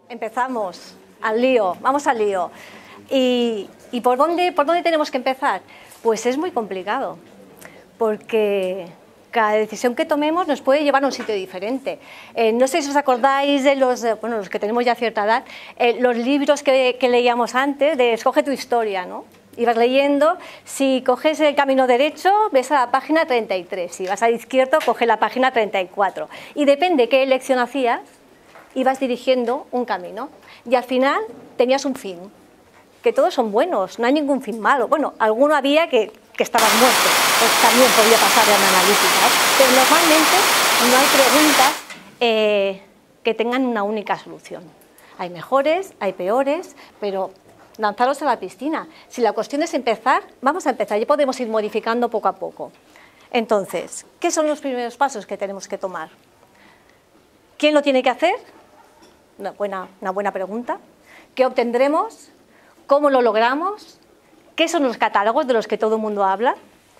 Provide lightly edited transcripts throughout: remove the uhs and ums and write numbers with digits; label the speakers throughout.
Speaker 1: Empezamos al lío, vamos al lío. ¿Y por dónde tenemos que empezar? Pues es muy complicado, porque cada decisión que tomemos nos puede llevar a un sitio diferente. No sé si os acordáis de los que tenemos ya cierta edad, los libros que leíamos antes de Escoge tu historia, ¿no? Ibas leyendo, si coges el camino derecho, ves a la página 33, si vas al izquierdo, coge la página 34. Y depende qué elección hacías, ibas dirigiendo un camino. Y al final tenías un fin, que todos son buenos, no hay ningún fin malo. Bueno, alguno había que estaban muertos, pues también podía pasar en analítica, ¿eh? Pero normalmente no hay preguntas que tengan una única solución. Hay mejores, hay peores, pero lanzaros a la piscina. Si la cuestión es empezar, vamos a empezar, ya podemos ir modificando poco a poco. Entonces, ¿qué son los primeros pasos que tenemos que tomar? ¿Quién lo tiene que hacer? Una buena pregunta. ¿Qué obtendremos? ¿Cómo lo logramos? ¿Qué son los catálogos de los que todo el mundo habla?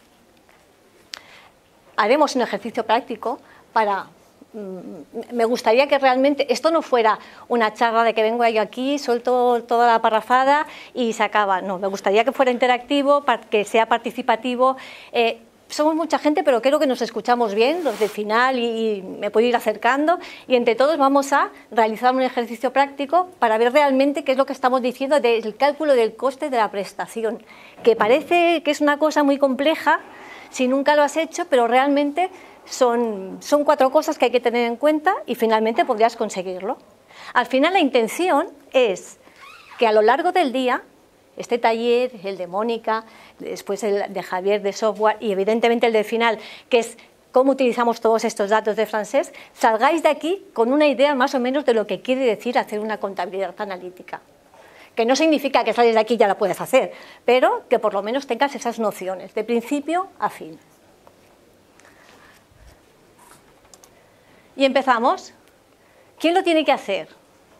Speaker 1: Haremos un ejercicio práctico para... Me gustaría que realmente esto no fuera una charla de que vengo yo aquí, suelto toda la parrafada y se acaba. No, me gustaría que fuera interactivo, que sea participativo. Somos mucha gente, pero creo que nos escuchamos bien, los del final, y me puedo ir acercando. Y entre todos vamos a realizar un ejercicio práctico para ver realmente qué es lo que estamos diciendo del cálculo del coste de la prestación, que parece que es una cosa muy compleja si nunca lo has hecho, pero realmente son 4 cosas que hay que tener en cuenta y finalmente podrías conseguirlo. Al final la intención es que a lo largo del día, este taller, el de Mónica, después el de Javier de software y evidentemente el del final, que es cómo utilizamos todos estos datos de Francesc, salgáis de aquí con una idea más o menos de lo que quiere decir hacer una contabilidad analítica. Que no significa que sales de aquí y ya la puedes hacer, pero que por lo menos tengas esas nociones, de principio a fin. Y empezamos. ¿Quién lo tiene que hacer?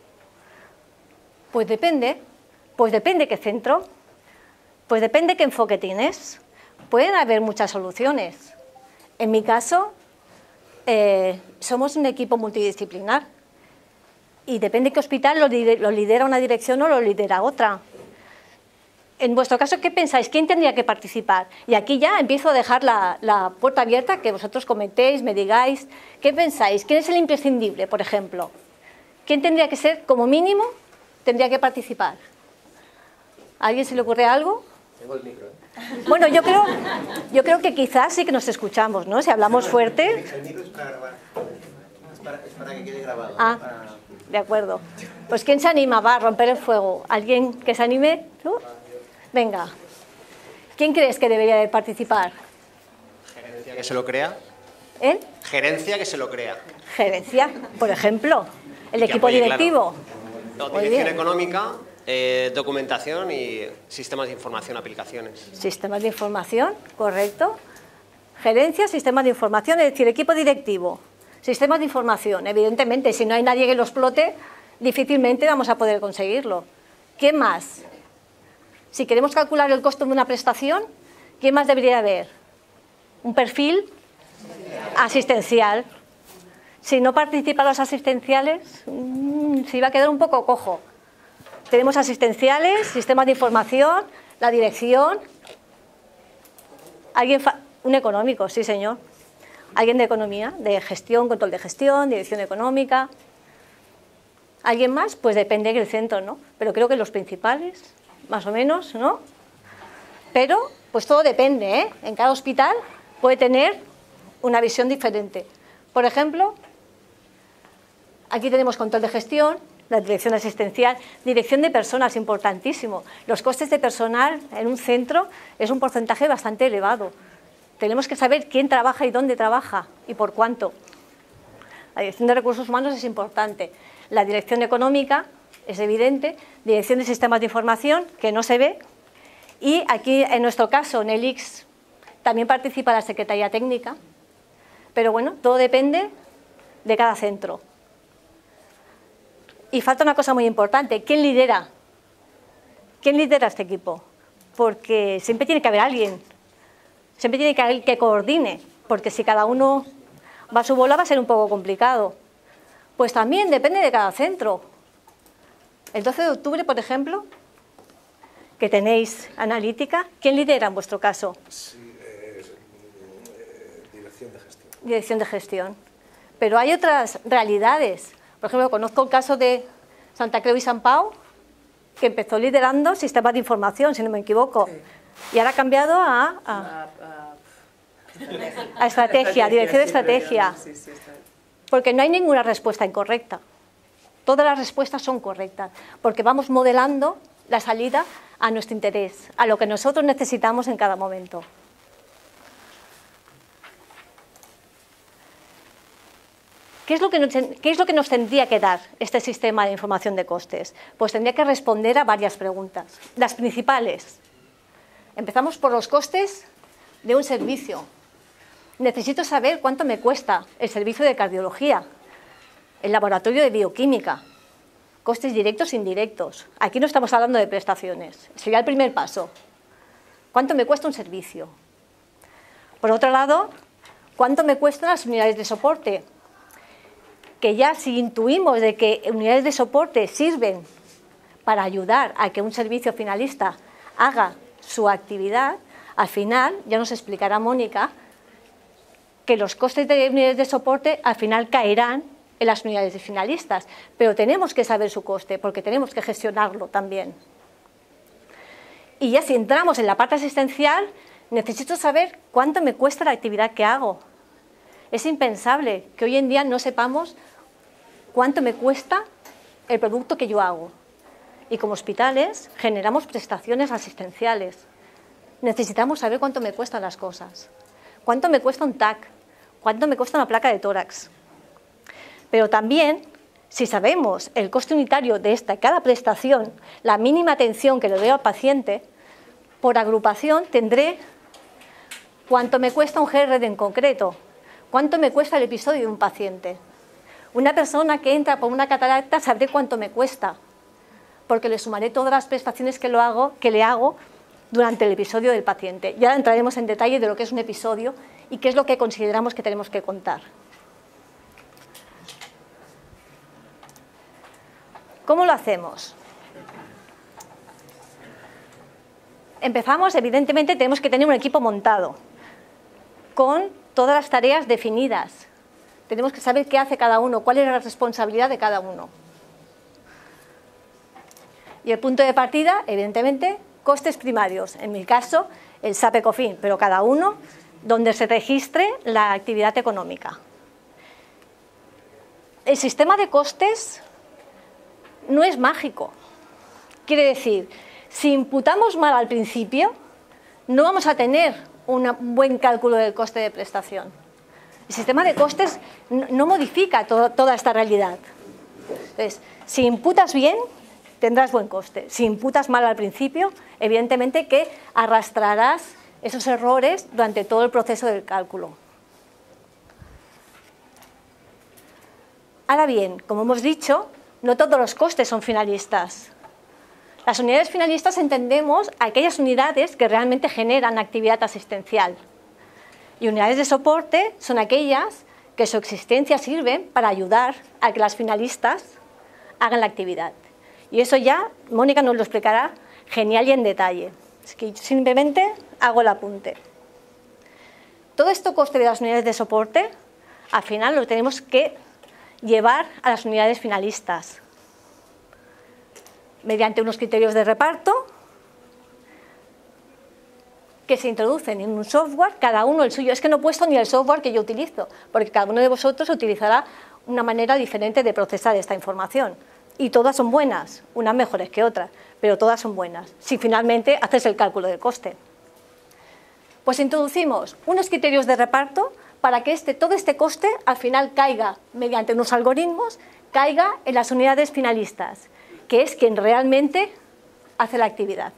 Speaker 1: Pues depende qué centro, pues depende qué enfoque tienes. Pueden haber muchas soluciones. En mi caso, somos un equipo multidisciplinar y depende qué hospital lo lidera una dirección o lo lidera otra. En vuestro caso, ¿qué pensáis? ¿Quién tendría que participar? Y aquí ya empiezo a dejar la puerta abierta, que vosotros comentéis, me digáis. ¿Qué pensáis? ¿Quién es el imprescindible, por ejemplo? ¿Quién tendría que ser, como mínimo, tendría que participar? ¿A alguien se le ocurre algo?
Speaker 2: Tengo el micro, ¿eh?
Speaker 1: Bueno, yo creo que quizás sí que nos escuchamos, ¿no? Si hablamos fuerte.
Speaker 2: El micro es para grabar. Es para que quede grabado.
Speaker 1: Ah, de acuerdo. Pues ¿quién se anima? Va a romper el fuego. ¿Alguien que se anime? ¿Tú? Venga. ¿Quién crees que debería de participar?
Speaker 3: Gerencia que se lo crea.
Speaker 1: ¿Eh?
Speaker 3: Gerencia que se lo crea.
Speaker 1: Gerencia, por ejemplo. El equipo
Speaker 3: apoye,
Speaker 1: directivo.
Speaker 3: Claro.
Speaker 1: Muy
Speaker 3: Dirección
Speaker 1: bien.
Speaker 3: económica, documentación y sistemas de información, aplicaciones.
Speaker 1: Sistemas de información, correcto. Gerencia, sistemas de información, es decir, equipo directivo. Sistemas de información, evidentemente, si no hay nadie que lo explote, difícilmente vamos a poder conseguirlo. ¿Quién más? Si queremos calcular el costo de una prestación, ¿quién más debería haber? ¿Un perfil? Asistencial. Si no participan los asistenciales, se va a quedar un poco cojo. Tenemos asistenciales, sistemas de información, la dirección. Un económico, sí señor. Alguien de economía, de gestión, control de gestión, dirección económica. ¿Alguien más? Pues depende del centro, ¿no? Pero creo que los principales, más o menos, ¿no? Pero, pues todo depende, ¿eh? En cada hospital puede tener una visión diferente. Por ejemplo, aquí tenemos control de gestión, la dirección asistencial, dirección de personas, importantísimo. Los costes de personal en un centro es un porcentaje bastante elevado. Tenemos que saber quién trabaja y dónde trabaja y por cuánto. La dirección de recursos humanos es importante. La dirección económica es evidente. Dirección de sistemas de información, que no se ve. Y aquí, en nuestro caso, en el ICS, también participa la Secretaría Técnica. Pero bueno, todo depende de cada centro. Y falta una cosa muy importante. ¿Quién lidera? ¿Quién lidera este equipo? Porque siempre tiene que haber alguien. Siempre tiene que haber alguien que coordine. Porque si cada uno va a su bola va a ser un poco complicado. Pues también depende de cada centro. El 12 de octubre, por ejemplo, que tenéis analítica, ¿quién lidera en vuestro caso?
Speaker 4: Sí, dirección de gestión.
Speaker 1: Dirección de gestión. Pero hay otras realidades. Por ejemplo, conozco el caso de Santa Creu y Sant Pau, que empezó liderando sistemas de información, si no me equivoco,
Speaker 5: Sí.
Speaker 1: y ahora ha cambiado a estrategia, dirección de estrategia,
Speaker 5: Sí, sí, está bien.
Speaker 1: porque no hay ninguna respuesta incorrecta. Todas las respuestas son correctas, porque vamos modelando la salida a nuestro interés, a lo que nosotros necesitamos en cada momento. ¿Qué es lo que nos tendría que dar este sistema de información de costes? Pues tendría que responder a varias preguntas. Las principales. Empezamos por los costes de un servicio. Necesito saber cuánto me cuesta el servicio de cardiología, el laboratorio de bioquímica, costes directos e indirectos. Aquí no estamos hablando de prestaciones. Sería el primer paso. ¿Cuánto me cuesta un servicio? Por otro lado, ¿cuánto me cuestan las unidades de soporte? Que ya si intuimos de que unidades de soporte sirven para ayudar a que un servicio finalista haga su actividad, al final, ya nos explicará Mónica, que los costes de unidades de soporte al final caerán en las unidades de finalistas, pero tenemos que saber su coste porque tenemos que gestionarlo también. Y ya si entramos en la parte asistencial, necesito saber cuánto me cuesta la actividad que hago. Es impensable que hoy en día no sepamos cuánto me cuesta el producto que yo hago. Y como hospitales generamos prestaciones asistenciales. Necesitamos saber cuánto me cuestan las cosas. Cuánto me cuesta un TAC, cuánto me cuesta una placa de tórax. Pero también, si sabemos el coste unitario de cada prestación, la mínima atención que le doy al paciente, por agrupación tendré cuánto me cuesta un GRD en concreto, cuánto me cuesta el episodio de un paciente. Una persona que entra por una cataracta sabré cuánto me cuesta, porque le sumaré todas las prestaciones que le hago durante el episodio del paciente. Ya entraremos en detalle de lo que es un episodio y qué es lo que consideramos que tenemos que contar. ¿Cómo lo hacemos? Empezamos, evidentemente, tenemos que tener un equipo montado, con todas las tareas definidas. Tenemos que saber qué hace cada uno, cuál es la responsabilidad de cada uno. Y el punto de partida, evidentemente, costes primarios. En mi caso, el SAP-ECOFIN, pero cada uno donde se registre la actividad económica. El sistema de costes no es mágico. Quiere decir, si imputamos mal al principio, no vamos a tener un buen cálculo del coste de prestación. El sistema de costes no modifica toda esta realidad. Entonces, si imputas bien, tendrás buen coste. Si imputas mal al principio, evidentemente que arrastrarás esos errores durante todo el proceso del cálculo. Ahora bien, como hemos dicho, no todos los costes son finalistas. Las unidades finalistas entendemos aquellas unidades que realmente generan actividad asistencial. Y unidades de soporte son aquellas que su existencia sirven para ayudar a que las finalistas hagan la actividad. Y eso ya Mónica nos lo explicará genial y en detalle. Es que simplemente hago el apunte. Todo este coste de las unidades de soporte, al final lo tenemos que llevar a las unidades finalistas mediante unos criterios de reparto que se introducen en un software, cada uno el suyo. Es que no he puesto ni el software que yo utilizo, porque cada uno de vosotros utilizará una manera diferente de procesar esta información. Y todas son buenas, unas mejores que otras, pero todas son buenas, si finalmente haces el cálculo del coste. Pues introducimos unos criterios de reparto para que todo este coste al final caiga, mediante unos algoritmos, caiga en las unidades finalistas, que es quien realmente hace la actividad.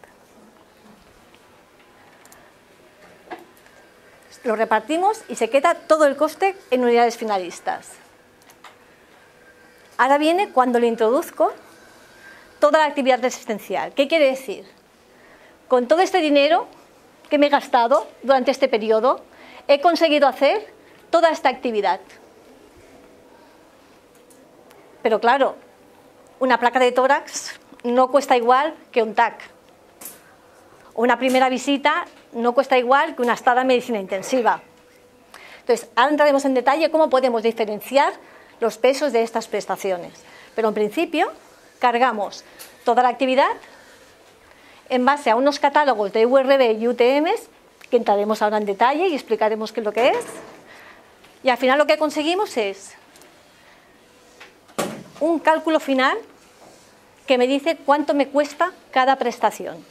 Speaker 1: Lo repartimos y se queda todo el coste en unidades finalistas. Ahora viene cuando le introduzco toda la actividad asistencial. ¿Qué quiere decir? Con todo este dinero que me he gastado durante este periodo, he conseguido hacer toda esta actividad. Pero claro, una placa de tórax no cuesta igual que un TAC. Una primera visita no cuesta igual que una estada en medicina intensiva. Entonces, ahora entraremos en detalle cómo podemos diferenciar los pesos de estas prestaciones. Pero en principio, cargamos toda la actividad en base a unos catálogos de URB y UTMs, que entraremos ahora en detalle y explicaremos qué es lo que es. Y al final lo que conseguimos es un cálculo final que me dice cuánto me cuesta cada prestación.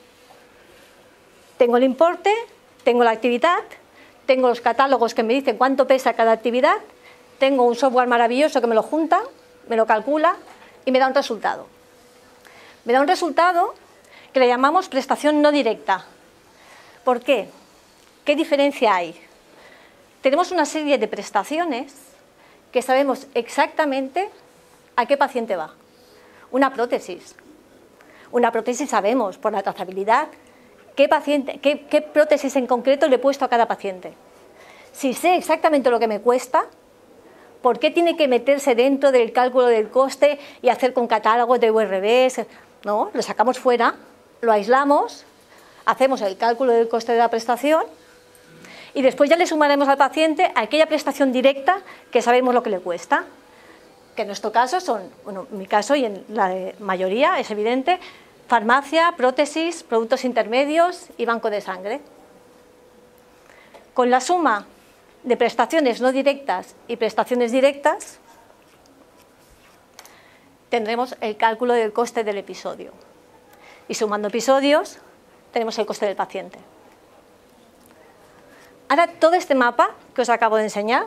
Speaker 1: Tengo el importe, tengo la actividad, tengo los catálogos que me dicen cuánto pesa cada actividad, tengo un software maravilloso que me lo junta, me lo calcula y me da un resultado. Me da un resultado que le llamamos prestación no directa. ¿Por qué? ¿Qué diferencia hay? Tenemos una serie de prestaciones que sabemos exactamente a qué paciente va. Una prótesis. Una prótesis sabemos por la trazabilidad qué prótesis en concreto le he puesto a cada paciente. Si sé exactamente lo que me cuesta, ¿por qué tiene que meterse dentro del cálculo del coste y hacer con catálogos de URBs? No, lo sacamos fuera, lo aislamos, hacemos el cálculo del coste de la prestación y después ya le sumaremos al paciente aquella prestación directa que sabemos lo que le cuesta. Que en nuestro caso son, bueno, en mi caso y en la mayoría es evidente, farmacia, prótesis, productos intermedios y banco de sangre. Con la suma de prestaciones no directas y prestaciones directas, tendremos el cálculo del coste del episodio. Y sumando episodios, tenemos el coste del paciente. Ahora, todo este mapa que os acabo de enseñar,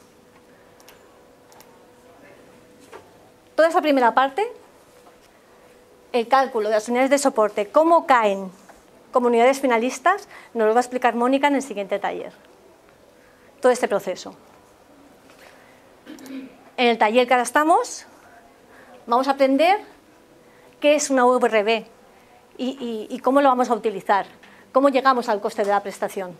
Speaker 1: toda esa primera parte, el cálculo de las unidades de soporte, cómo caen como unidades finalistas, nos lo va a explicar Mónica en el siguiente taller. Todo este proceso. En el taller que ahora estamos, vamos a aprender qué es una URB y cómo lo vamos a utilizar, cómo llegamos al coste de la prestación.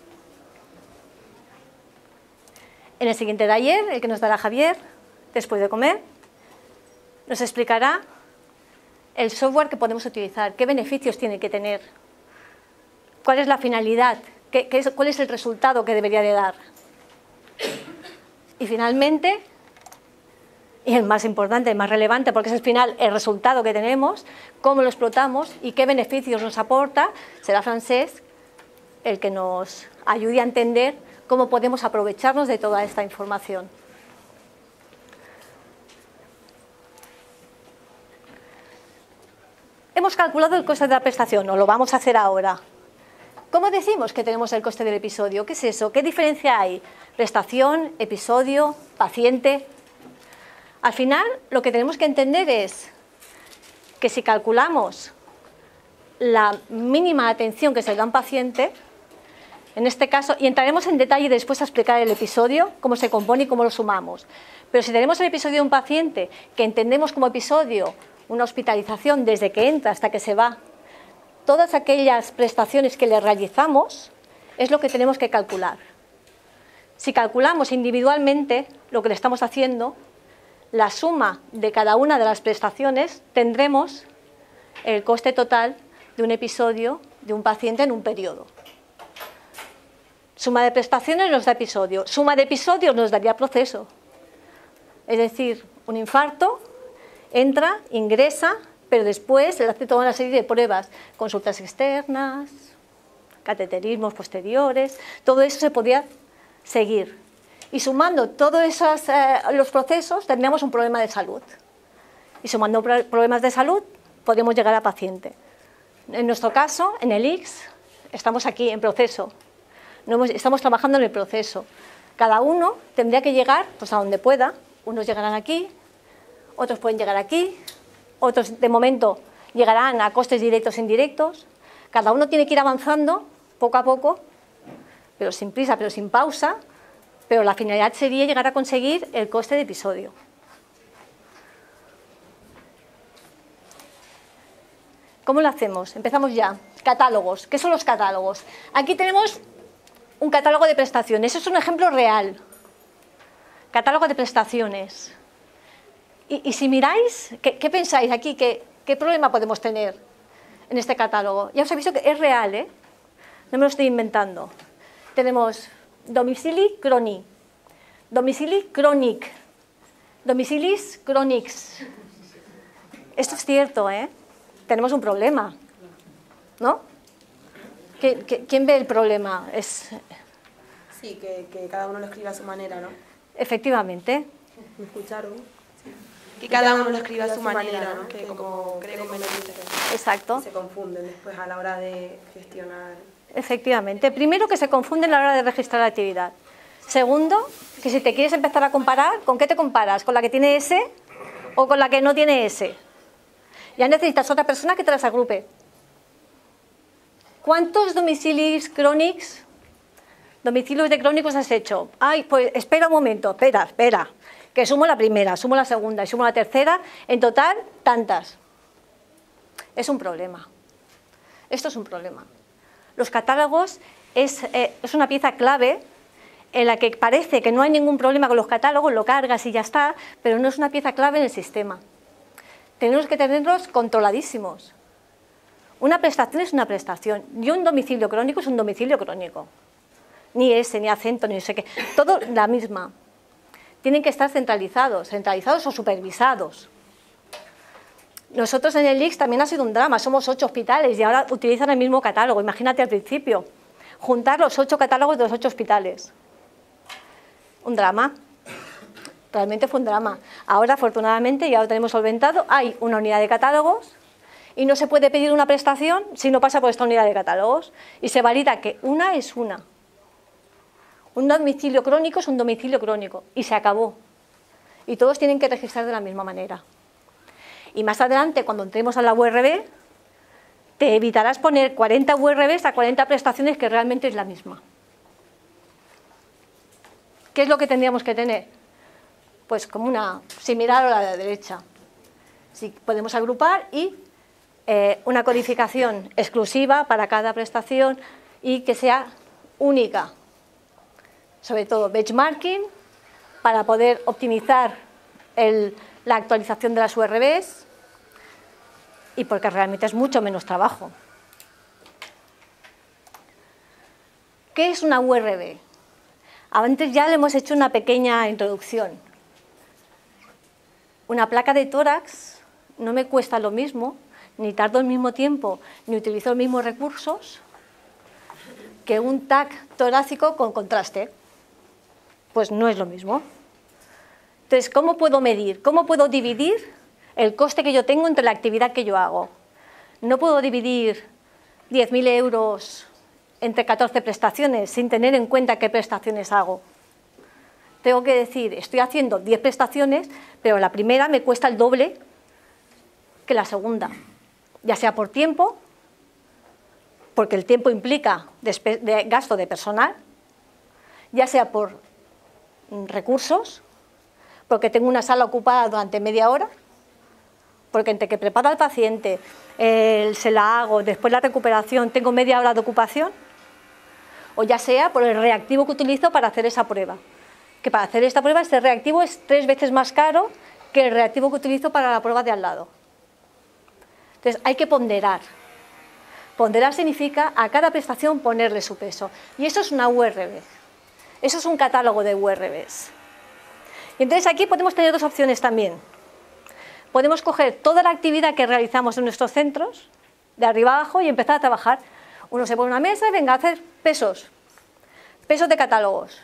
Speaker 1: En el siguiente taller, el que nos dará Javier, después de comer, nos explicará el software que podemos utilizar, qué beneficios tiene que tener, cuál es la finalidad, cuál es el resultado que debería de dar. Y finalmente, y el más importante, el más relevante, porque es al final el resultado que tenemos, cómo lo explotamos y qué beneficios nos aporta, será Francesc el que nos ayude a entender cómo podemos aprovecharnos de toda esta información. Hemos calculado el coste de la prestación, o lo vamos a hacer ahora. ¿Cómo decimos que tenemos el coste del episodio? ¿Qué es eso? ¿Qué diferencia hay? Prestación, episodio, paciente. Al final, lo que tenemos que entender es que si calculamos la mínima atención que se le da a un paciente, en este caso, y entraremos en detalle después a explicar el episodio, cómo se compone y cómo lo sumamos. Pero si tenemos el episodio de un paciente que entendemos como episodio una hospitalización desde que entra hasta que se va, todas aquellas prestaciones que le realizamos es lo que tenemos que calcular. Si calculamos individualmente lo que le estamos haciendo, la suma de cada una de las prestaciones, tendremos el coste total de un episodio de un paciente en un periodo. Suma de prestaciones nos da episodio, suma de episodios nos daría proceso. Es decir, un infarto, entra, ingresa, pero después se le hace toda una serie de pruebas, consultas externas, cateterismos posteriores, todo eso se podía seguir. Y sumando todos los procesos tendríamos un problema de salud. Y sumando problemas de salud podríamos llegar a paciente. En nuestro caso, en el IX, estamos aquí en proceso. Estamos trabajando en el proceso. Cada uno tendría que llegar pues, a donde pueda. Unos llegarán aquí, otros pueden llegar aquí, otros de momento llegarán a costes directos e indirectos. Cada uno tiene que ir avanzando poco a poco, pero sin prisa, pero sin pausa, pero la finalidad sería llegar a conseguir el coste de episodio. ¿Cómo lo hacemos? Empezamos ya. Catálogos. ¿Qué son los catálogos? Aquí tenemos un catálogo de prestaciones. Eso es un ejemplo real. Catálogo de prestaciones. Y si miráis, ¿qué pensáis aquí? ¿Qué ¿Qué problema podemos tener en este catálogo? Ya os he visto que es real, ¿eh? No me lo estoy inventando. Tenemos domicili croni, domicili chronic, domicilis chronics. Esto es cierto, ¿eh? Tenemos un problema, ¿no? ¿Quién ve el problema?
Speaker 4: Sí, que cada uno lo escriba a su manera, ¿no?
Speaker 1: Efectivamente.
Speaker 4: ¿Me escucharon? Sí.
Speaker 5: Que cada uno lo escriba a su manera, ¿no?
Speaker 4: Que como cree conveniente.
Speaker 1: Exacto.
Speaker 4: Se confunden después a la hora de gestionar.
Speaker 1: Efectivamente. Primero, que se confunden a la hora de registrar la actividad. Segundo, que si te quieres empezar a comparar, ¿con qué te comparas? ¿Con la que tiene S o con la que no tiene S? Ya necesitas otra persona que te las agrupe. ¿Cuántos domicilios crónicos has hecho? Ay, pues espera un momento, espera, que sumo la primera, sumo la segunda y sumo la tercera, en total, tantas. Es un problema. Esto es un problema. Los catálogos es una pieza clave en la que parece que no hay ningún problema con los catálogos, lo cargas y ya está, pero no es una pieza clave en el sistema. Tenemos que tenerlos controladísimos. Una prestación es una prestación y un domicilio crónico es un domicilio crónico. Ni ese, ni acento, ni no sé qué. Todo la misma. Tienen que estar centralizados o supervisados. Nosotros en el ICS también ha sido un drama. Somos 8 hospitales y ahora utilizan el mismo catálogo. Imagínate al principio, juntar los 8 catálogos de los 8 hospitales. Un drama. Realmente fue un drama. Ahora, afortunadamente, ya lo tenemos solventado. Hay una unidad de catálogos y no se puede pedir una prestación si no pasa por esta unidad de catálogos. Y se valida que una es una. Un domicilio crónico es un domicilio crónico y se acabó. Y todos tienen que registrar de la misma manera. Y más adelante, cuando entremos a la URB, te evitarás poner 40 URBs a 40 prestaciones que realmente es la misma. ¿Qué es lo que tendríamos que tener? Pues como una similar a la de la derecha. Sí, podemos agrupar y una codificación exclusiva para cada prestación y que sea única. Sobre todo benchmarking para poder optimizar la actualización de las URBs y porque realmente es mucho menos trabajo. ¿Qué es una URB? Antes ya le hemos hecho una pequeña introducción. Una placa de tórax no me cuesta lo mismo, ni tardo el mismo tiempo, ni utilizo los mismos recursos que un TAC torácico con contraste. Pues no es lo mismo. Entonces, ¿cómo puedo medir? ¿Cómo puedo dividir el coste que yo tengo entre la actividad que yo hago? No puedo dividir 10.000 euros entre 14 prestaciones sin tener en cuenta qué prestaciones hago. Tengo que decir, estoy haciendo 10 prestaciones, pero la primera me cuesta el doble que la segunda, ya sea por tiempo, porque el tiempo implica gasto de personal, ya sea por recursos, porque tengo una sala ocupada durante media hora, porque entre que preparo al paciente, se la hago, después la recuperación, tengo media hora de ocupación, o ya sea por el reactivo que utilizo para hacer esa prueba. Que para hacer esta prueba, este reactivo es 3 veces más caro que el reactivo que utilizo para la prueba de al lado. Entonces, hay que ponderar. Ponderar significa a cada prestación ponerle su peso. Y eso es una URB. Eso es un catálogo de URBs. Y entonces aquí podemos tener 2 opciones también. Podemos coger toda la actividad que realizamos en nuestros centros, de arriba abajo, y empezar a trabajar. Uno se pone una mesa y venga a hacer pesos. Pesos de catálogos.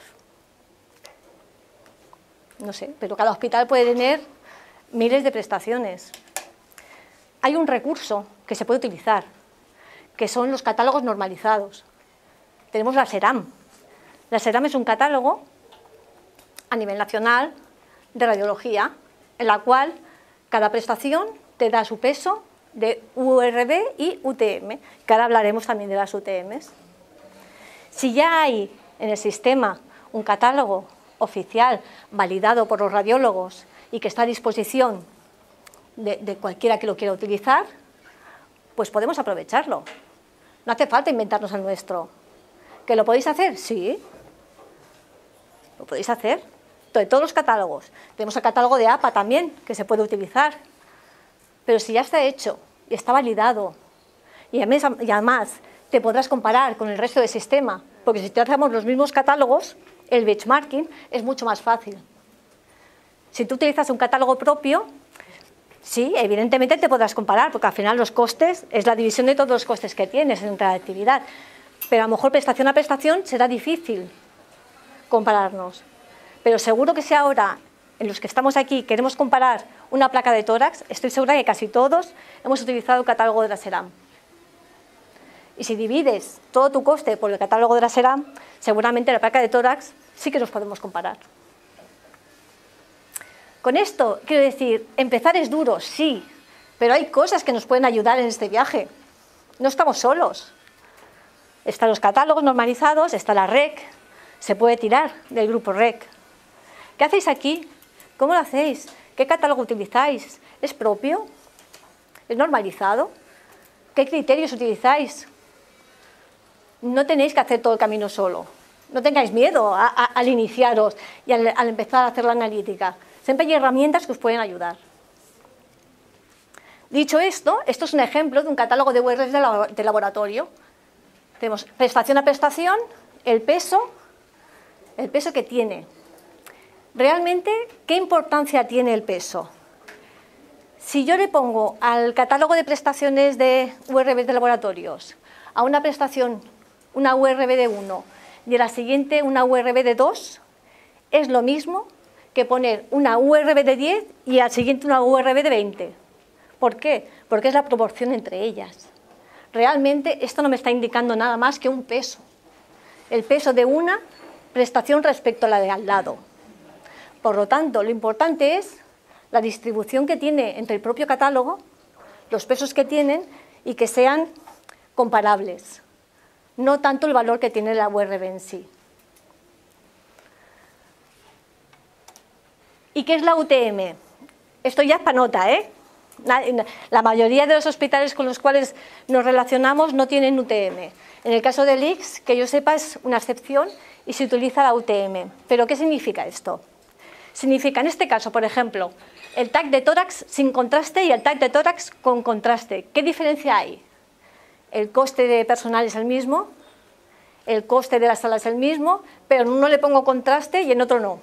Speaker 1: No sé, pero cada hospital puede tener miles de prestaciones. Hay un recurso que se puede utilizar, que son los catálogos normalizados. Tenemos la SERAM. La SERAM es un catálogo a nivel nacional de radiología, en la cual cada prestación te da su peso de URB y UTM, que ahora hablaremos también de las UTMs. Si ya hay en el sistema un catálogo oficial, validado por los radiólogos y que está a disposición de cualquiera que lo quiera utilizar, pues podemos aprovecharlo. No hace falta inventarnos el nuestro. ¿Que lo podéis hacer? Sí. Lo podéis hacer. De todos los catálogos. Tenemos el catálogo de APA también, que se puede utilizar. Pero si ya está hecho, y está validado. Y además te podrás comparar con el resto del sistema, porque si te hacemos los mismos catálogos, el benchmarking es mucho más fácil. Si tú utilizas un catálogo propio, sí, evidentemente te podrás comparar, porque al final los costes es la división de todos los costes que tienes en cada actividad. Pero a lo mejor prestación a prestación será difícil compararnos. Pero seguro que si ahora, en los que estamos aquí, queremos comparar una placa de tórax, estoy segura que casi todos hemos utilizado el catálogo de la SERAM. Y si divides todo tu coste por el catálogo de la SERAM, seguramente la placa de tórax sí que nos podemos comparar. Con esto, quiero decir, empezar es duro, sí, pero hay cosas que nos pueden ayudar en este viaje. No estamos solos. Están los catálogos normalizados, está la REC, se puede tirar del grupo REC. ¿Qué hacéis aquí? ¿Cómo lo hacéis? ¿Qué catálogo utilizáis? ¿Es propio? ¿Es normalizado? ¿Qué criterios utilizáis? No tenéis que hacer todo el camino solo. No tengáis miedo al iniciaros y al empezar a hacer la analítica. Siempre hay herramientas que os pueden ayudar. Dicho esto, esto es un ejemplo de un catálogo de URLs de laboratorio. Tenemos prestación a prestación, el peso que tiene. Realmente, ¿qué importancia tiene el peso? Si yo le pongo al catálogo de prestaciones de URBs de laboratorios a una prestación, una URB de 1 y a la siguiente una URB de 2, es lo mismo que poner una URB de 10 y al siguiente una URB de 20. ¿Por qué? Porque es la proporción entre ellas. Realmente esto no me está indicando nada más que un peso. El peso de una prestación respecto a la de al lado. Por lo tanto, lo importante es la distribución que tiene entre el propio catálogo, los pesos que tienen y que sean comparables. No tanto el valor que tiene la URB en sí. ¿Y qué es la UTM? Esto ya es para nota, ¿eh? La mayoría de los hospitales con los cuales nos relacionamos no tienen UTM. En el caso del ICS, que yo sepa, es una excepción y se utiliza la UTM. ¿Pero qué significa esto? Significa, en este caso, por ejemplo, el TAC de tórax sin contraste y el TAC de tórax con contraste. ¿Qué diferencia hay? El coste de personal es el mismo, el coste de la sala es el mismo, pero en uno le pongo contraste y en otro no.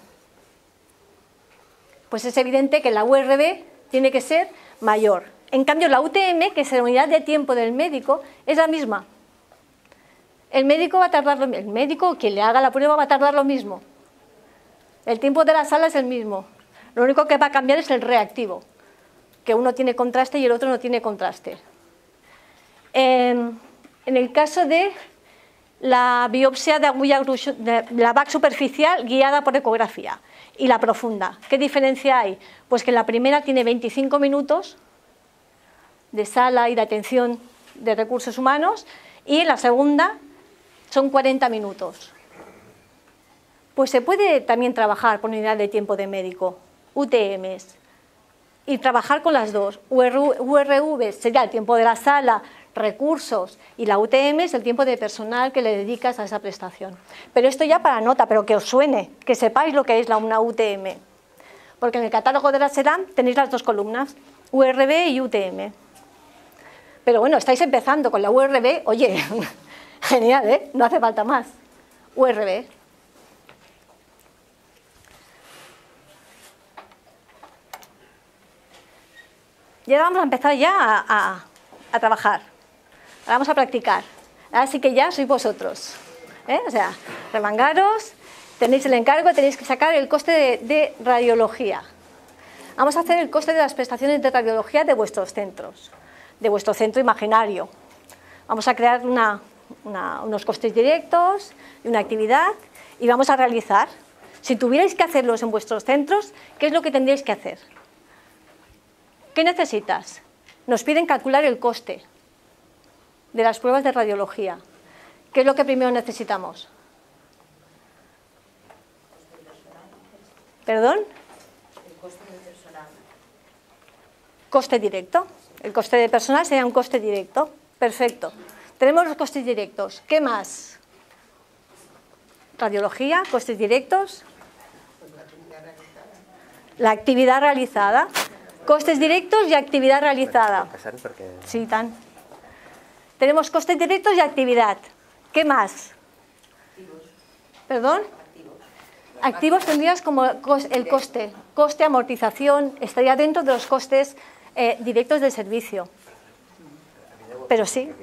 Speaker 1: Pues es evidente que la URB tiene que ser mayor. En cambio, la UTM, que es la unidad de tiempo del médico, es la misma. El médico va a tardar lo mismo. El médico, quien le haga la prueba, va a tardar lo mismo. El tiempo de la sala es el mismo. Lo único que va a cambiar es el reactivo, que uno tiene contraste y el otro no tiene contraste. En el caso de la biopsia de agulla de la VAC superficial guiada por ecografía y la profunda, ¿qué diferencia hay? Pues que en la primera tiene 25 minutos de sala y de atención de recursos humanos y en la segunda son 40 minutos. Pues se puede también trabajar por unidad de tiempo de médico, UTMs, y trabajar con las dos. URV sería el tiempo de la sala, recursos, y la UTM es el tiempo de personal que le dedicas a esa prestación. Pero esto ya para nota, pero que os suene, que sepáis lo que es una UTM. Porque en el catálogo de la SERAM tenéis las dos columnas, URB y UTM. Pero bueno, estáis empezando con la URB, oye, genial, ¿eh? No hace falta más. URB. Y ahora vamos a empezar ya a trabajar. Ahora vamos a practicar. Ahora sí que ya sois vosotros. O sea, remangaros, tenéis el encargo, tenéis que sacar el coste de radiología. Vamos a hacer el coste de las prestaciones de radiología de vuestros centros, de vuestro centro imaginario. Vamos a crear unos costes directos de una actividad y vamos a realizar. Si tuvierais que hacerlos en vuestros centros, ¿qué es lo que tendríais que hacer? ¿Qué necesitas? Nos piden calcular el coste de las pruebas de radiología. ¿Qué es lo que primero necesitamos? ¿Perdón?
Speaker 6: El coste del personal.
Speaker 1: Coste directo. El coste de personal sería un coste directo. Perfecto. Tenemos los costes directos. ¿Qué más? Radiología, costes directos. La actividad realizada. Costes directos y actividad realizada. Sí, tan. Tenemos costes directos y actividad. ¿Qué más? ¿Perdón? Activos tendrías como el coste, amortización, estaría dentro de los costes directos del servicio. Pero sí.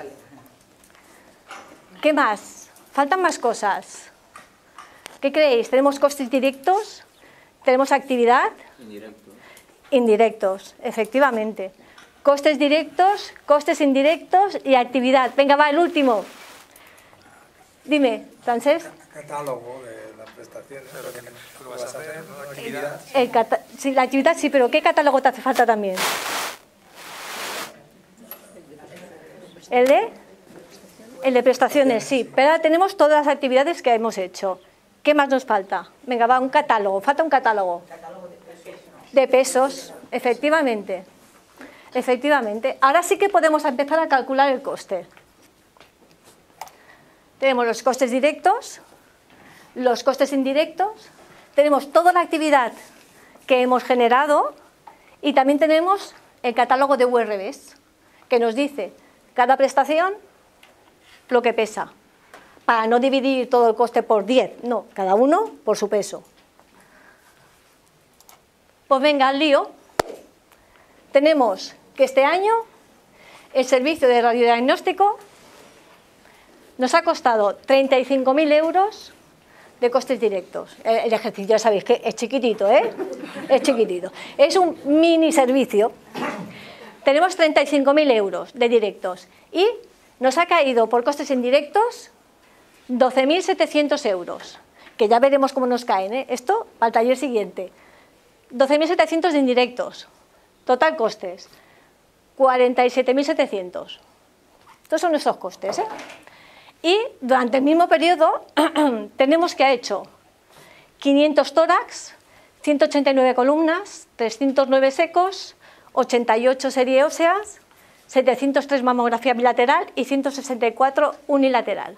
Speaker 1: ¿Qué más? Faltan más cosas. ¿Qué creéis? ¿Tenemos costes directos? ¿Tenemos actividad? Indirectos, efectivamente. Costes directos, costes indirectos y actividad. Venga, va, el último. Dime, Francesc.
Speaker 7: Catálogo de las prestaciones, lo que vas a hacer, ¿no? Actividad.
Speaker 1: Sí, la actividad sí, pero ¿qué catálogo te hace falta también? El de prestaciones, sí, pero ahora tenemos todas las actividades que hemos hecho. ¿Qué más nos falta? Venga, va, un catálogo, falta un catálogo. De pesos, efectivamente. Efectivamente. Ahora sí que podemos empezar a calcular el coste. Tenemos los costes directos, los costes indirectos, tenemos toda la actividad que hemos generado y también tenemos el catálogo de URBs, que nos dice cada prestación lo que pesa, para no dividir todo el coste por 10, no, cada uno por su peso. Pues venga, al lío. Tenemos que este año el servicio de radiodiagnóstico nos ha costado 35.000 euros de costes directos. El ejercicio, ya sabéis que es chiquitito, ¿eh? Es chiquitito. Es un mini servicio. Tenemos 35.000 euros de directos y nos ha caído por costes indirectos 12.700 euros, que ya veremos cómo nos caen, ¿eh? Esto para el taller siguiente. 12.700 de indirectos. Total costes 47.700. Estos son nuestros costes, ¿eh? Y durante el mismo periodo tenemos que ha hecho 500 tórax, 189 columnas, 309 secos, 88 serie óseas, 703 mamografía bilateral y 164 unilateral.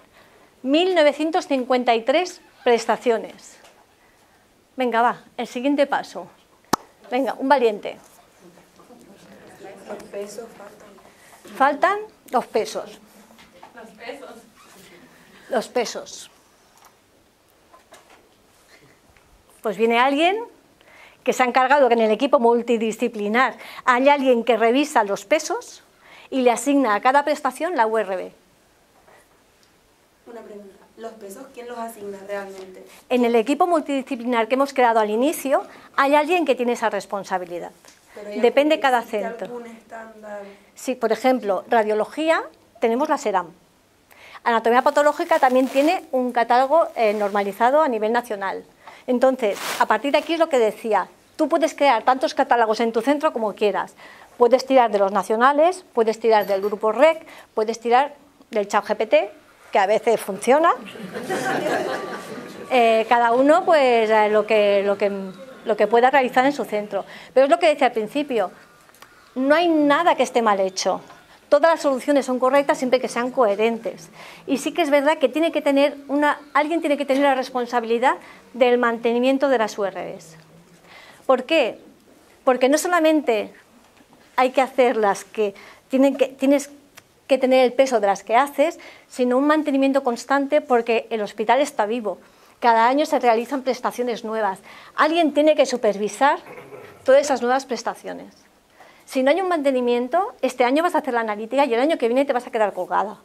Speaker 1: 1.953 prestaciones. Venga, va, el siguiente paso. Venga, un valiente.
Speaker 4: Los pesos faltan.
Speaker 1: Faltan los pesos.
Speaker 5: Los pesos.
Speaker 1: Los pesos. Pues viene alguien que se ha encargado que en el equipo multidisciplinar hay alguien que revisa los pesos y le asigna a cada prestación la URB.
Speaker 4: Una pregunta. ¿Los pesos quién los asigna realmente?
Speaker 1: En el equipo multidisciplinar que hemos creado al inicio hay alguien que tiene esa responsabilidad. Depende de cada centro.
Speaker 4: ¿Algún estándar?
Speaker 1: Sí, por ejemplo, radiología, tenemos la SERAM. Anatomía patológica también tiene un catálogo normalizado a nivel nacional. Entonces, a partir de aquí es lo que decía, tú puedes crear tantos catálogos en tu centro como quieras. Puedes tirar de los nacionales, puedes tirar del grupo REC, puedes tirar del ChatGPT, que a veces funciona. Cada uno pues lo que pueda realizar en su centro. Pero es lo que decía al principio, no hay nada que esté mal hecho. Todas las soluciones son correctas siempre que sean coherentes. Y sí que es verdad que alguien tiene que tener la responsabilidad del mantenimiento de las URBs. ¿Por qué? Porque no solamente hay que hacer las que tienes que tener el peso de las que haces, sino un mantenimiento constante porque el hospital está vivo. Cada año se realizan prestaciones nuevas. Alguien tiene que supervisar todas esas nuevas prestaciones. Si no hay un mantenimiento, este año vas a hacer la analítica y el año que viene te vas a quedar colgada.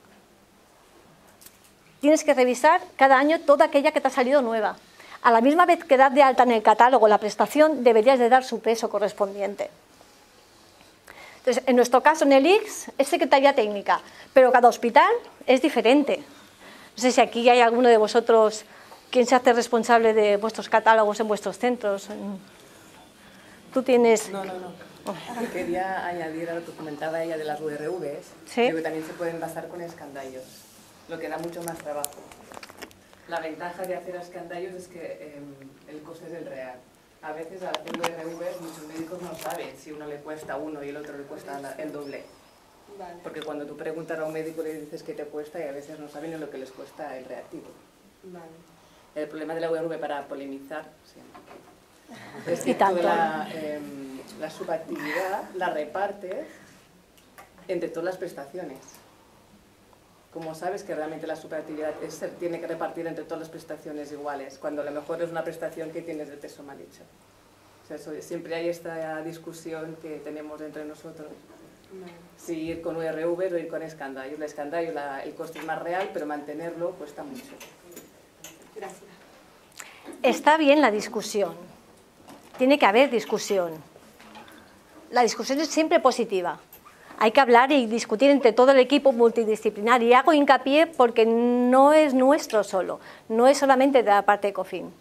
Speaker 1: Tienes que revisar cada año toda aquella que te ha salido nueva. A la misma vez que das de alta en el catálogo la prestación, deberías de dar su peso correspondiente. Entonces, en nuestro caso, en el ICS, es Secretaría Técnica, pero cada hospital es diferente. No sé si aquí hay alguno de vosotros quien se hace responsable de vuestros catálogos en vuestros centros. Tú tienes...
Speaker 8: No. Quería añadir a lo que comentaba ella de las URVs,
Speaker 1: ¿Sí?
Speaker 8: que también se pueden basar con escandallos, lo que da mucho más trabajo. La ventaja de hacer escandallos es que el coste es el real. A veces al hacer URVs muchos médicos no saben si uno le cuesta uno y el otro le cuesta el doble.
Speaker 4: Vale.
Speaker 8: Porque cuando tú preguntas a un médico le dices que te cuesta y a veces no saben ni lo que les cuesta el reactivo.
Speaker 4: Vale.
Speaker 8: El problema de la URV para polemizar, sí, es
Speaker 1: Y
Speaker 8: que
Speaker 1: tanto.
Speaker 8: la subactividad la repartes entre todas las prestaciones. Como sabes que realmente la subactividad tiene que repartir entre todas las prestaciones iguales, cuando a lo mejor es una prestación que tienes de peso mal hecho. O sea, siempre hay esta discusión que tenemos entre nosotros. Si ir con URV o ir con escandallo. El escandallo, el coste es más real, pero mantenerlo cuesta mucho.
Speaker 4: Gracias.
Speaker 1: Está bien la discusión. Tiene que haber discusión. La discusión es siempre positiva. Hay que hablar y discutir entre todo el equipo multidisciplinar. Y hago hincapié porque no es nuestro solo. No es solamente de la parte de Ecofin.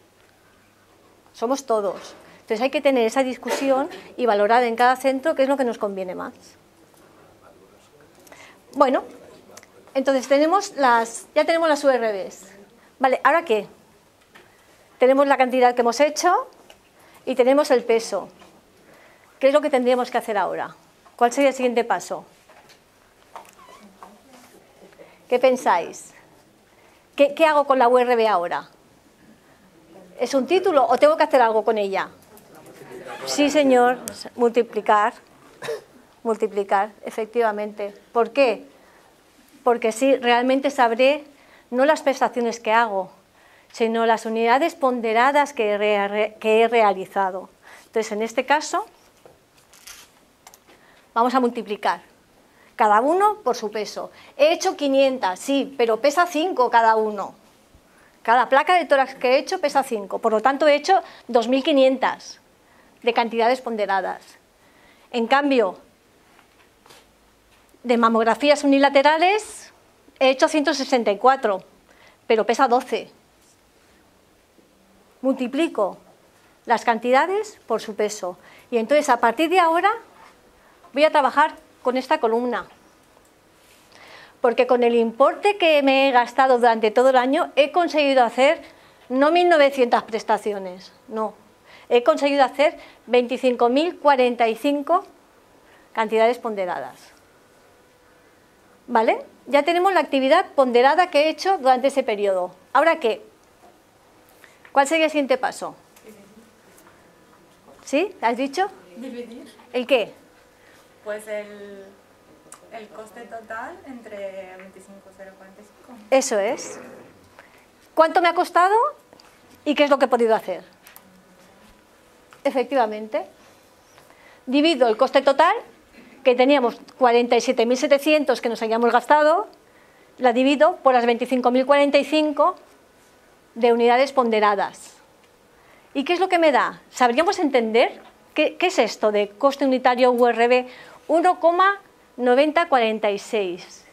Speaker 1: Somos todos. Entonces hay que tener esa discusión y valorar en cada centro qué es lo que nos conviene más. Bueno, entonces ya tenemos las URBs. Vale, ¿ahora qué? Tenemos la cantidad que hemos hecho y tenemos el peso. ¿Qué es lo que tendríamos que hacer ahora? ¿Cuál sería el siguiente paso? ¿Qué pensáis? ¿Qué hago con la URB ahora? ¿Es un título o tengo que hacer algo con ella? Sí, señor, multiplicar, efectivamente. ¿Por qué? Porque sí, realmente sabré no las prestaciones que hago, sino las unidades ponderadas que he realizado. Entonces, en este caso, vamos a multiplicar. Cada uno por su peso. He hecho 500, sí, pero pesa 5 cada uno. Cada placa de tórax que he hecho pesa 5, por lo tanto he hecho 2.500 de cantidades ponderadas. En cambio, de mamografías unilaterales he hecho 164, pero pesa 12. Multiplico las cantidades por su peso. Y entonces, a partir de ahora, voy a trabajar con esta columna. Porque con el importe que me he gastado durante todo el año, he conseguido hacer no 1.900 prestaciones, no. He conseguido hacer 25.045 cantidades ponderadas. ¿Vale? Ya tenemos la actividad ponderada que he hecho durante ese periodo. ¿Ahora qué? ¿Cuál sería el siguiente paso? ¿Sí? ¿Has dicho?
Speaker 9: Dividir.
Speaker 1: ¿El qué?
Speaker 9: Pues el coste total entre 25,045.
Speaker 1: Eso es. ¿Cuánto me ha costado y qué es lo que he podido hacer? Efectivamente. Divido el coste total, que teníamos 47.700 que nos habíamos gastado, la divido por las 25.045 de unidades ponderadas. ¿Y qué es lo que me da? ¿Sabríamos entender qué es esto de coste unitario URB 1,9046?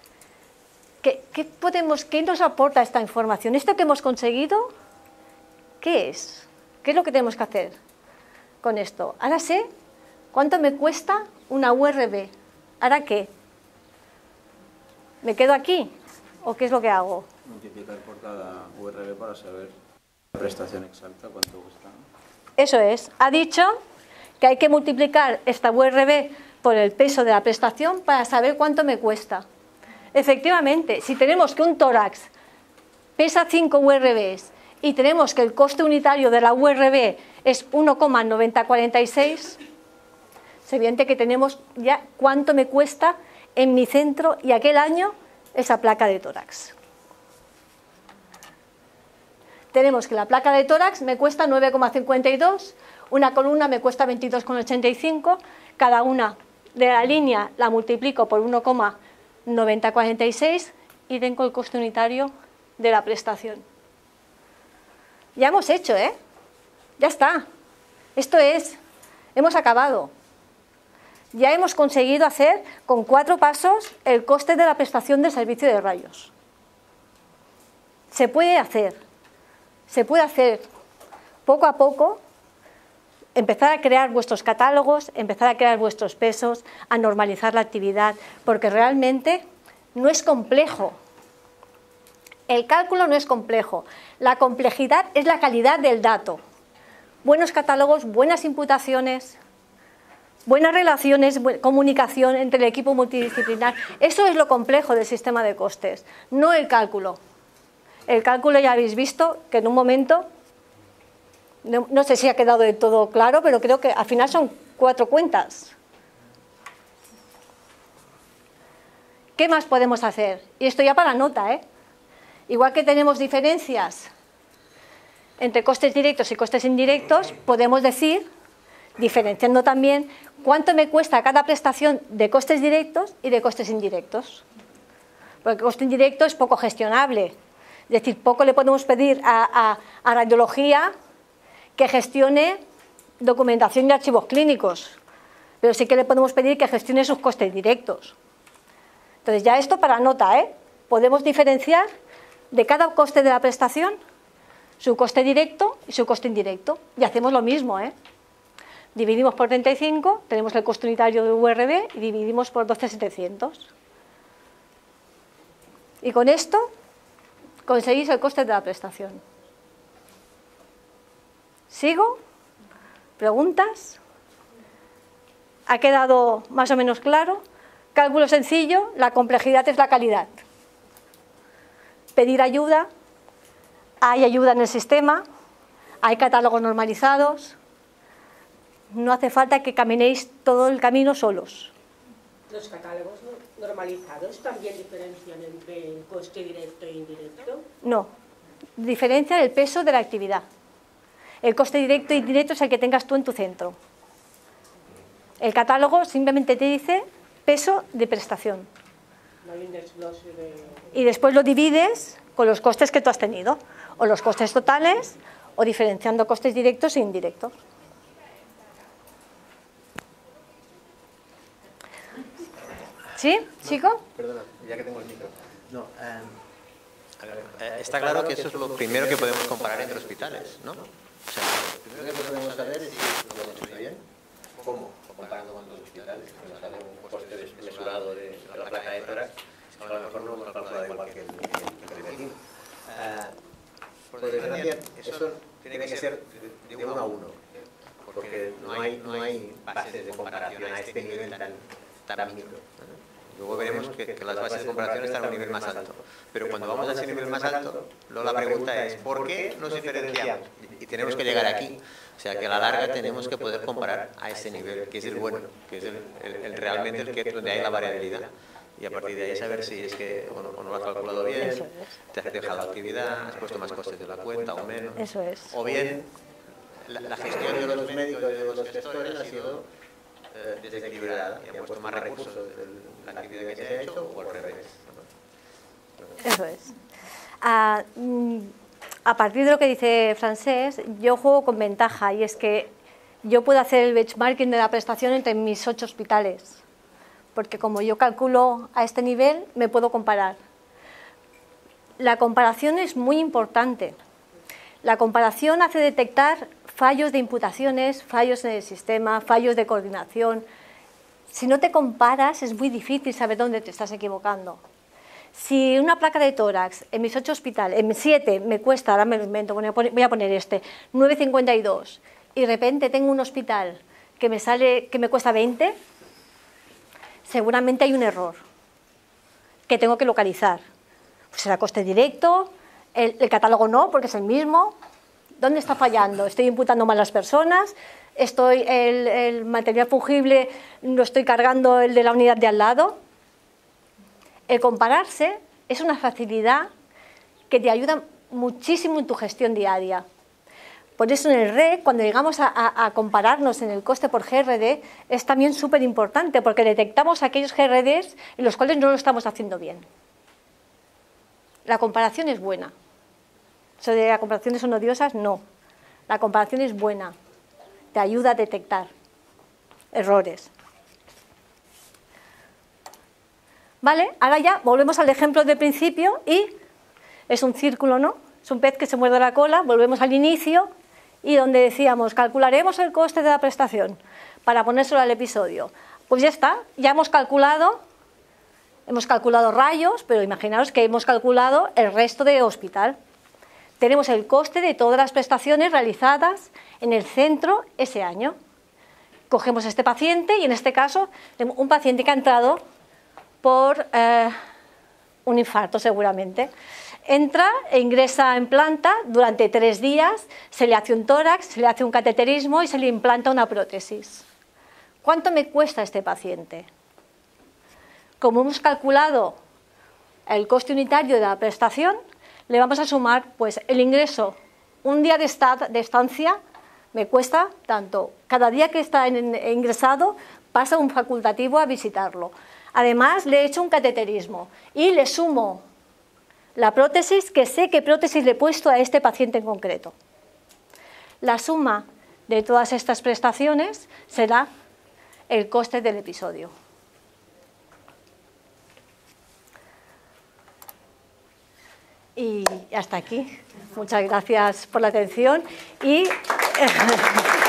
Speaker 1: ¿Qué nos aporta esta información? ¿Esto que hemos conseguido, qué es? ¿Qué es lo que tenemos que hacer con esto? Ahora sé cuánto me cuesta una URB. ¿Ahora qué? ¿Me quedo aquí? ¿O qué es lo que hago?
Speaker 2: Multiplicar por cada URB para saber la prestación exacta, cuánto cuesta.
Speaker 1: Eso es. Ha dicho que hay que multiplicar esta URB por el peso de la prestación para saber cuánto me cuesta. Efectivamente, si tenemos que un tórax pesa 5 URBs y tenemos que el coste unitario de la URB es 1,9046, es evidente que tenemos ya cuánto me cuesta en mi centro y aquel año esa placa de tórax. Tenemos que la placa de tórax me cuesta 9,52, una columna me cuesta 22,85, cada una de la línea la multiplico por 1,9046 y tengo el coste unitario de la prestación. Ya hemos hecho, ¿eh? Ya está. Esto es, hemos acabado. Ya hemos conseguido hacer con 4 pasos el coste de la prestación de servicio de rayos. Se puede hacer poco a poco, empezar a crear vuestros catálogos, empezar a crear vuestros pesos, a normalizar la actividad, porque realmente no es complejo. El cálculo no es complejo. La complejidad es la calidad del dato. Buenos catálogos, buenas imputaciones, buenas relaciones, comunicación entre el equipo multidisciplinar. Eso es lo complejo del sistema de costes, no el cálculo. El cálculo ya habéis visto que en un momento, no sé si ha quedado de todo claro, pero creo que al final son 4 cuentas. ¿Qué más podemos hacer? Y esto ya para nota, ¿eh? Igual que tenemos diferencias entre costes directos y costes indirectos, podemos decir, diferenciando también, cuánto me cuesta cada prestación de costes directos y de costes indirectos. Porque el coste indirecto es poco gestionable. Es decir, poco le podemos pedir a radiología que gestione documentación de archivos clínicos, pero sí que le podemos pedir que gestione sus costes directos. Entonces, ya esto para nota, ¿eh? Podemos diferenciar de cada coste de la prestación su coste directo y su coste indirecto. Y hacemos lo mismo, ¿eh? Dividimos por 35, tenemos el coste unitario de URB y dividimos por 12.700. Y con esto conseguís el coste de la prestación. ¿Sigo? ¿Preguntas? ¿Ha quedado más o menos claro? Cálculo sencillo, la complejidad es la calidad. Pedir ayuda, hay ayuda en el sistema, hay catálogos normalizados, no hace falta que caminéis todo el camino solos.
Speaker 6: ¿Los catálogos normalizados también diferencian entre el coste directo e indirecto?
Speaker 1: No, diferencian el peso de la actividad. El coste directo e indirecto es el que tengas tú en tu centro. El catálogo simplemente te dice peso de prestación.
Speaker 6: No hay un desglose de...
Speaker 1: Y después lo divides con los costes que tú has tenido, o los costes totales, o diferenciando costes directos e indirectos. ¿Sí, chico?
Speaker 10: Perdona, ya que tengo el micro. No,
Speaker 3: Está claro que eso es lo primero que podemos comparar entre hospitales, ¿no? O sea,
Speaker 10: lo primero que podemos saber es si lo hemos hecho bien, cómo, comparando con los hospitales, que nos sale un coste desmesurado de la placa de tórax, a lo mejor no hemos calculado igual que el vecino. Por desgracia, eso tiene que ser de 1 a 1, porque no hay bases de comparación a este nivel tan micro.
Speaker 3: luego veremos que las bases de comparación están a un nivel más alto. Pero cuando vamos a ese nivel más alto, luego la pregunta es ¿por qué nos diferenciamos? Y tenemos que llegar aquí. O sea, que a la larga tenemos que poder comparar a ese nivel, que es el bueno, que es realmente el que donde hay la variabilidad. Y a partir de ahí saber si es que o no lo has calculado bien, te has dejado actividad, has puesto más costes de la cuenta o menos.
Speaker 1: Eso es.
Speaker 3: O bien la gestión de los médicos y de los gestores ha sido desequilibrada y han puesto más recursos de la actividad que se ha hecho o al revés.
Speaker 1: Eso es. A partir de lo que dice Francés, yo juego con ventaja y es que yo puedo hacer el benchmarking de la prestación entre mis 8 hospitales. Porque como yo calculo a este nivel, me puedo comparar. La comparación es muy importante. La comparación hace detectar fallos de imputaciones, fallos en el sistema, fallos de coordinación. Si no te comparas, es muy difícil saber dónde te estás equivocando. Si una placa de tórax en mis 8 hospitales, en mis 7, me cuesta, ahora me lo invento, voy a poner 9,52, y de repente tengo un hospital que me cuesta 20, seguramente hay un error que tengo que localizar. Pues será coste directo, el catálogo no, porque es el mismo. ¿Dónde está fallando? ¿Estoy imputando mal a las personas? ¿El material fungible lo estoy cargando el de la unidad de al lado? El compararse es una facilidad que te ayuda muchísimo en tu gestión diaria. Por eso en el REC, cuando llegamos a compararnos en el coste por GRD, es también súper importante, porque detectamos aquellos GRDs en los cuales no lo estamos haciendo bien. La comparación es buena. Eso de las comparaciones son odiosas, no. La comparación es buena. Te ayuda a detectar errores. Vale, ahora ya volvemos al ejemplo del principio y es un círculo, ¿no? Es un pez que se muerde la cola, volvemos al inicio y donde decíamos, calcularemos el coste de la prestación para ponérselo al episodio. Pues ya está, ya hemos calculado rayos, pero imaginaos que hemos calculado el resto de hospital. Tenemos el coste de todas las prestaciones realizadas en el centro ese año. Cogemos este paciente y en este caso un paciente que ha entrado por un infarto seguramente. Entra e ingresa en planta durante 3 días, se le hace un tórax, se le hace un cateterismo y se le implanta una prótesis. ¿cuánto me cuesta este paciente? Como hemos calculado el coste unitario de la prestación, le vamos a sumar pues, el ingreso. Un día de estancia me cuesta tanto. Cada día que está ingresado pasa un facultativo a visitarlo. Además, le he hecho un cateterismo y le sumo la prótesis, que sé qué prótesis le he puesto a este paciente en concreto. La suma de todas estas prestaciones será el coste del episodio. Y hasta aquí. Muchas gracias por la atención y